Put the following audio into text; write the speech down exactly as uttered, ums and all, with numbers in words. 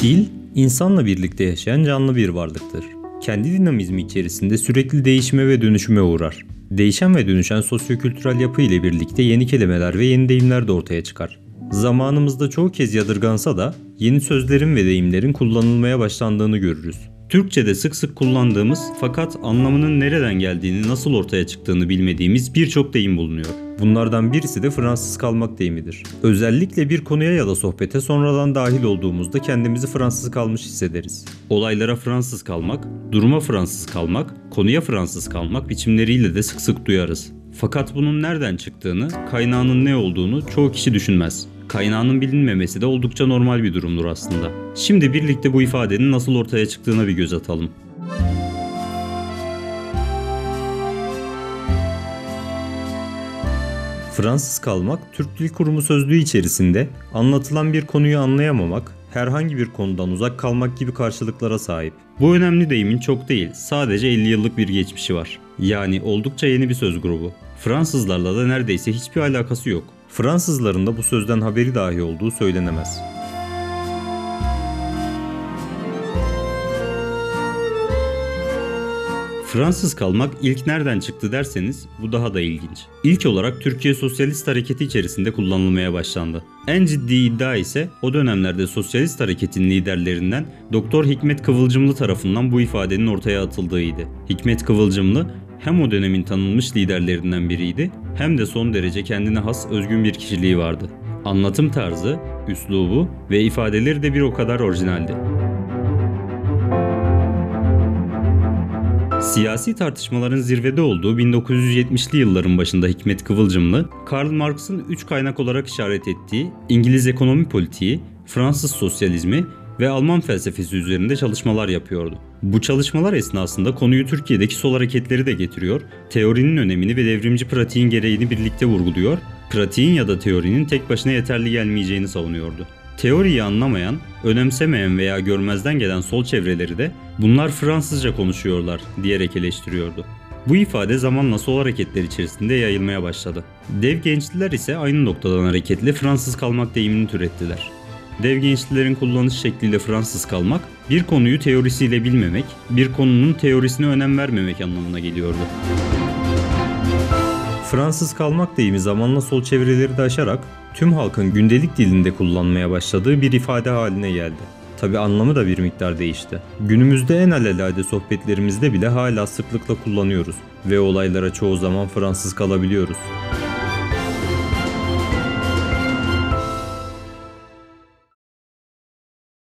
Dil, insanla birlikte yaşayan canlı bir varlıktır. Kendi dinamizmi içerisinde sürekli değişime ve dönüşüme uğrar. Değişen ve dönüşen sosyokültürel yapı ile birlikte yeni kelimeler ve yeni deyimler de ortaya çıkar. Zamanımızda çoğu kez yadırgansa da yeni sözlerin ve deyimlerin kullanılmaya başlandığını görürüz. Türkçe'de sık sık kullandığımız fakat anlamının nereden geldiğini, nasıl ortaya çıktığını bilmediğimiz birçok deyim bulunuyor. Bunlardan birisi de Fransız kalmak deyimidir. Özellikle bir konuya ya da sohbete sonradan dahil olduğumuzda kendimizi Fransız kalmış hissederiz. Olaylara Fransız kalmak, duruma Fransız kalmak, konuya Fransız kalmak biçimleriyle de sık sık duyarız. Fakat bunun nereden çıktığını, kaynağının ne olduğunu çoğu kişi düşünmez. Kaynağının bilinmemesi de oldukça normal bir durumdur aslında. Şimdi birlikte bu ifadenin nasıl ortaya çıktığına bir göz atalım. Fransız kalmak, Türk Dil Kurumu sözlüğü içerisinde anlatılan bir konuyu anlayamamak, herhangi bir konudan uzak kalmak gibi karşılıklara sahip. Bu önemli deyimin çok değil, sadece elli yıllık bir geçmişi var. Yani oldukça yeni bir söz grubu. Fransızlarla da neredeyse hiçbir alakası yok. Fransızların da bu sözden haberi dahi olduğu söylenemez. Fransız kalmak ilk nereden çıktı derseniz bu daha da ilginç. İlk olarak Türkiye Sosyalist Hareketi içerisinde kullanılmaya başlandı. En ciddi iddia ise o dönemlerde Sosyalist Hareket'in liderlerinden Doktor Hikmet Kıvılcımlı tarafından bu ifadenin ortaya atıldığıydı. Hikmet Kıvılcımlı hem o dönemin tanınmış liderlerinden biriydi hem de son derece kendine has özgün bir kişiliği vardı. Anlatım tarzı, üslubu ve ifadeleri de bir o kadar orijinaldi. Siyasi tartışmaların zirvede olduğu bin dokuz yüz yetmişli yılların başında Hikmet Kıvılcımlı, Karl Marx'ın üç kaynak olarak işaret ettiği İngiliz ekonomi politiği, Fransız sosyalizmi ve Alman felsefesi üzerinde çalışmalar yapıyordu. Bu çalışmalar esnasında konuyu Türkiye'deki sol hareketleri de getiriyor, teorinin önemini ve devrimci pratiğin gereğini birlikte vurguluyor, pratiğin ya da teorinin tek başına yeterli gelmeyeceğini savunuyordu. Teoriyi anlamayan, önemsemeyen veya görmezden gelen sol çevreleri de bunlar Fransızca konuşuyorlar diyerek eleştiriyordu. Bu ifade zamanla sol hareketler içerisinde yayılmaya başladı. Dev gençliler ise aynı noktadan hareketle Fransız kalmak deyimini türettiler. Dev gençlilerin kullanış şekliyle Fransız kalmak, bir konuyu teorisiyle bilmemek, bir konunun teorisine önem vermemek anlamına geliyordu. Fransız kalmak deyimi zamanla sol çevreleri de aşarak tüm halkın gündelik dilinde kullanmaya başladığı bir ifade haline geldi. Tabi anlamı da bir miktar değişti. Günümüzde en alelade sohbetlerimizde bile hala sıklıkla kullanıyoruz ve olaylara çoğu zaman Fransız kalabiliyoruz.